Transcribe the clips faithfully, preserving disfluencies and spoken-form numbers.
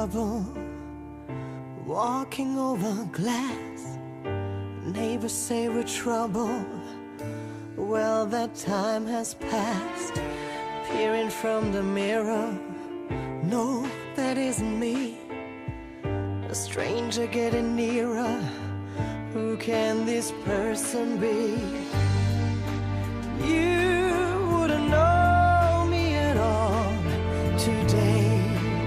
trouble, walking over glass. Neighbors say we're trouble. Well, that time has passed. Peering from the mirror, no, that isn't me. A stranger getting nearer. Who can this person be? You wouldn't know me at all today.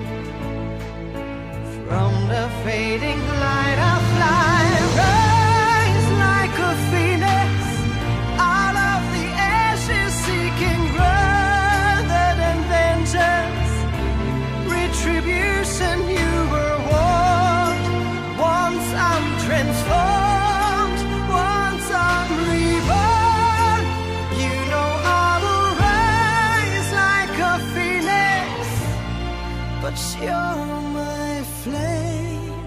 From the fading light I fly, rise like a phoenix out of the ashes, seeking rather than vengeance, retribution. You were warned. Once I'm transformed, once I'm reborn. You know how to rise like a phoenix, but you're my flame.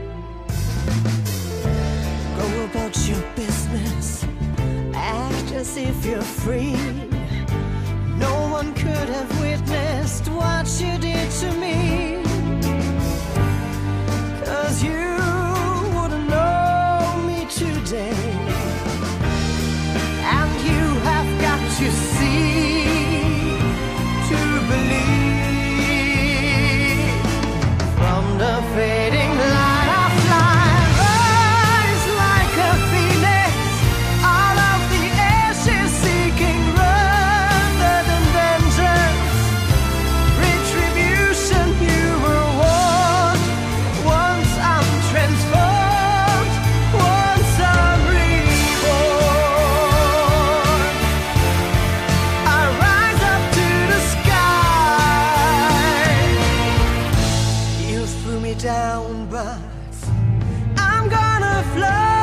Go about your business, act as if you're free. No one could have witnessed what you did to me, 'cause you wouldn't know me today. And you have got to see to believe. From the fading light I fly, rise like a phoenix out of the ashes, seeking rather than vengeance, retribution. You were warned. Once I'm transformed, once I'm reborn. I rise up to the sky. You threw me down, but I'm gonna fly.